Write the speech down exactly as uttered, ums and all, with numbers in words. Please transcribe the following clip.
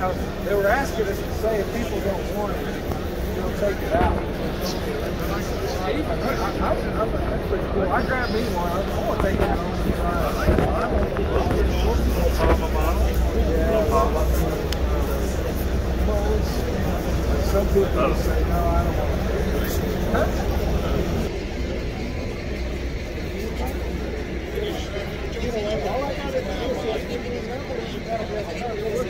know, they were asking us to say if people don't want it, they'll take it out. I, even, I, I, I, that's pretty cool. I grabbed me one. I, I want to take it out. Yeah. Some people say, no, I don't want to take it. Huh? All I got to do is